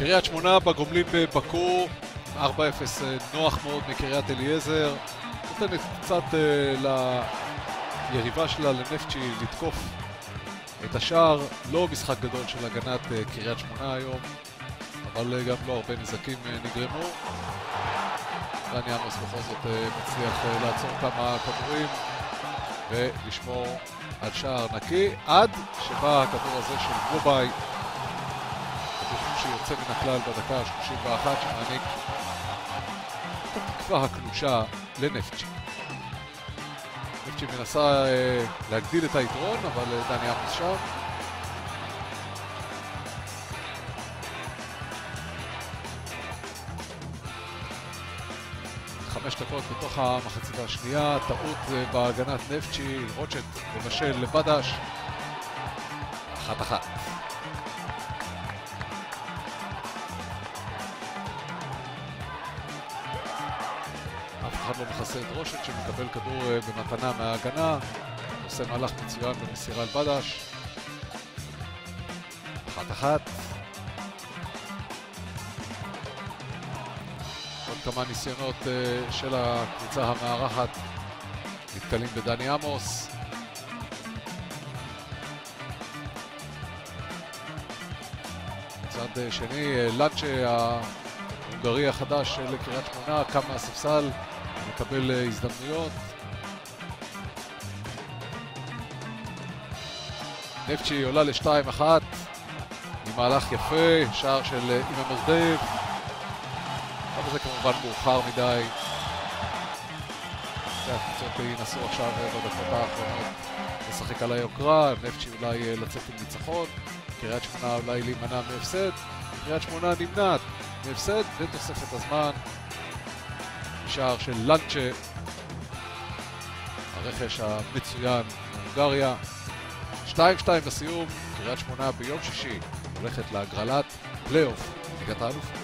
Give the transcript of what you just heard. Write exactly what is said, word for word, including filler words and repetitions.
קריית שמונה בגומלין בבקו, ארבע אפס נוח מאוד מקריית אליעזר. נותנת קצת uh, ליריבה שלה לנפצ'י לתקוף את השער. לא משחק גדול של הגנת uh, קריית שמונה היום, אבל uh, גם לא הרבה נזקים uh, נגרמו. דני עמוס בכל זאת uh, מצליח uh, לעצור כמה כדורים ולשמור על שער נקי, עד שבא הכדור הזה של גובאי, כדור שיוצא מן הכלל בדקה ה-שלושים ואחת, שמעניק את התקווה הקלושה לנפצ'י. נפצ'י מנסה אה, להגדיל את היתרון, אבל אה, דני עמוס שם. חמש דקות בתוך המחצית השנייה, טעות אה, בהגנת נפצ'י, רוטשט מבשל לבדש. אחת אחת. אחד לא מכסה את רושט שמקבל כדור במתנה מההגנה, עושה מהלך מצוין במסירה על בדש. אחת אחת. עוד כמה ניסיונות של הקבוצה המארחת נתקלים בדני עמוס. מצד שני, לנצ'ה ההונגרי החדש לקריית שמונה קם מהספסל, מקבל הזדמנויות. נפצ'י עולה ל-שתיים אחת עם מהלך יפה, שער של אימא מרדב, אבל זה כמובן מאוחר מדי. הקבוצות ינסו עכשיו בדקות האחרונות לשחק על היוקרה, נפצ'י אולי לצאת עם ניצחון, קריית שמונה אולי להימנע מהפסד. קריית שמונה נמנעת מהפסד ותוספת הזמן, שער של לנצ'ה, הרכש המצוין מהונגריה. שתיים שתיים בסיום, קריית שמונה ביום שישי הולכת להגרלת פלייאוף ליגת האלופות.